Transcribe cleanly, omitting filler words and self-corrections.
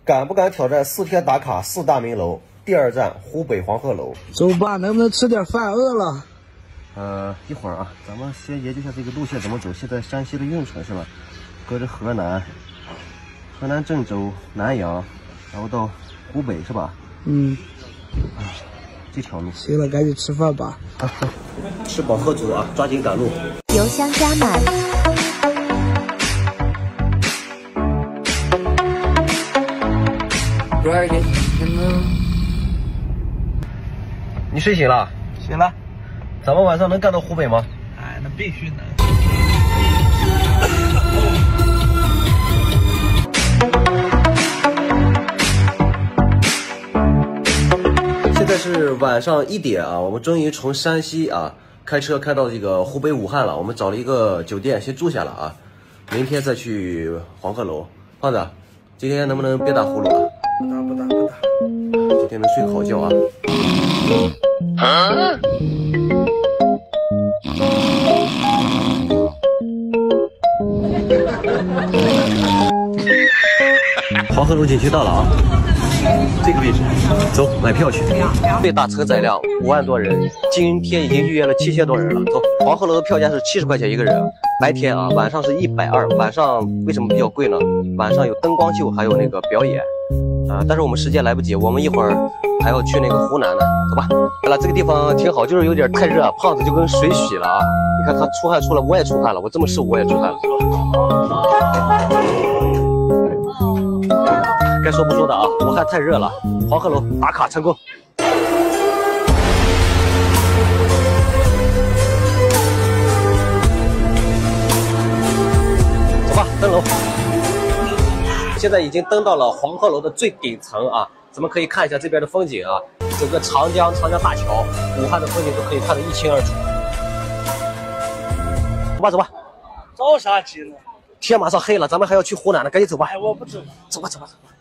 敢不敢挑战4天打卡4大名楼？第2站湖北黄鹤楼。 走吧，能不能吃点饭？饿了。 一会儿啊，咱们先研究一下这个路线怎么走。现在山西的运城是吧？隔着河南郑州、南阳，然后到湖北是吧？这条路。 行了，赶紧吃饭吧。 吃饱喝足啊，抓紧赶路。 油箱加满。 你睡醒了？ 醒了。 咱们晚上能干到湖北吗？ 哎，那必须能。 现在是晚上1点啊，我们终于从山西啊开车开到这个湖北武汉了。我们找了一个酒店先住下了啊，明天再去黄鹤楼。胖子，今天能不能别打呼噜啊？ 不打。 今天能睡个好觉啊。黄鹤楼景区到了啊，这个位置，走买票去。最大承载量5万多人，今天已经预约了7000多人了。走，黄鹤楼的票价是70块钱一个人，白天啊，晚上是120。晚上为什么比较贵呢？晚上有灯光秀，还有那个表演。但是我们时间来不及，我们一会儿还要去那个湖南呢。走吧。好了，这个地方挺好，就是有点太热，胖子就跟水洗了啊。你看他出汗出了，我也出汗了，我这么瘦我也出汗了。该说不说的啊，武汉太热了。黄鹤楼打卡成功。走吧，登楼。现在已经登到了黄鹤楼的最顶层啊，咱们可以看一下这边的风景啊，整个长江大桥，武汉的风景都可以看得一清二楚。走吧。 着啥急呢？ 天马上黑了，咱们还要去湖南呢，赶紧走吧。 哎，我不走。 走吧。